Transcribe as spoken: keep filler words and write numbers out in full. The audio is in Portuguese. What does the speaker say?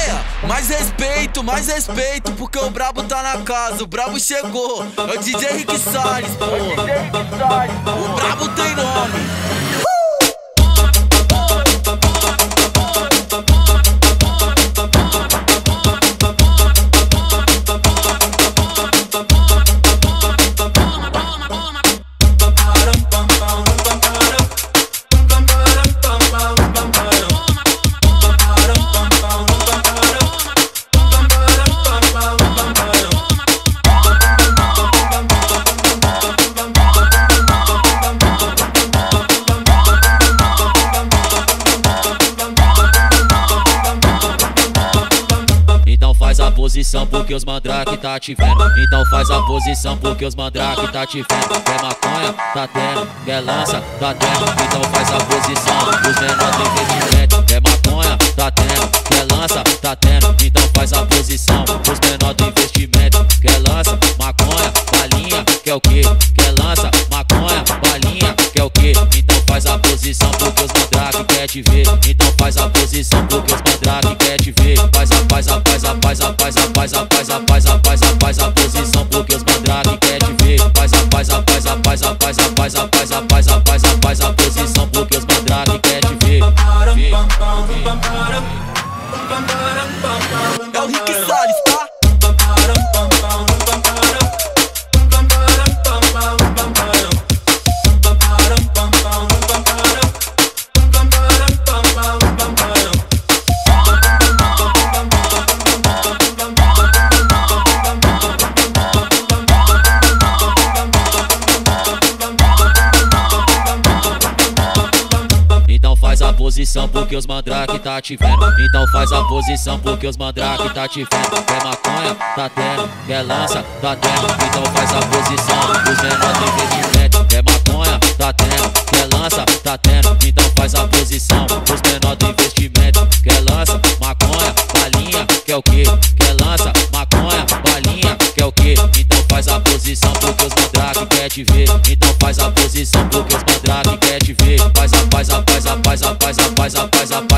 maconha, mais respeito, mais respeito, porque o brabo tá na casa, o brabo chegou. É o D J Rick Salles, pô. O brabo tem nome. Posição porque os mandrake tá te vendo. Então faz a posição porque os mandrake tá te vendo. Quer maconha? Tá tendo. Quer lança? Tá tendo. Então faz a posição. Os menores do investimento. Quer maconha? Tá tendo. Quer lança? Tá tendo. Então faz a posição. Os menores do investimento. Quer lança? Maconha? Balinha? Quer o que? Quer lança? Maconha? Balinha? Quer o que? Então faz a posição porque os mandrake quer te ver. Então faz a posição porque os mandrake quer te ver. Faz a, faz a, faz a, faz a, faz a, faz a, faz a, faz a, faz a, faz a posição porque os mandrake quer te ver. Faz a, faz a, faz a, faz a, faz a, faz a, faz a, faz a, faz a, faz a posição porque os mandrake quer te ver. É o Rick Salles, tá? Posição porque os mandrake tá te vendo. Então faz a posição porque os mandrake tá te vendo. Quer maconha? Tá tendo. Quer lança? Tá tendo. Então faz a posição. Os menores do investimento. Quer maconha? Tá tendo. Quer lança? Tá tendo. Então faz a posição. Os menores do investimento. Quer lança? Maconha? Balinha? Quer o que? Quer lança? Maconha? Balinha? Quer o que? Então faz a posição porque os mandrake quer te ver. Então faz a posição porque os mandrake quer te ver. Faz a, faz a, faz a, faz a, faz a, faz a, faz a,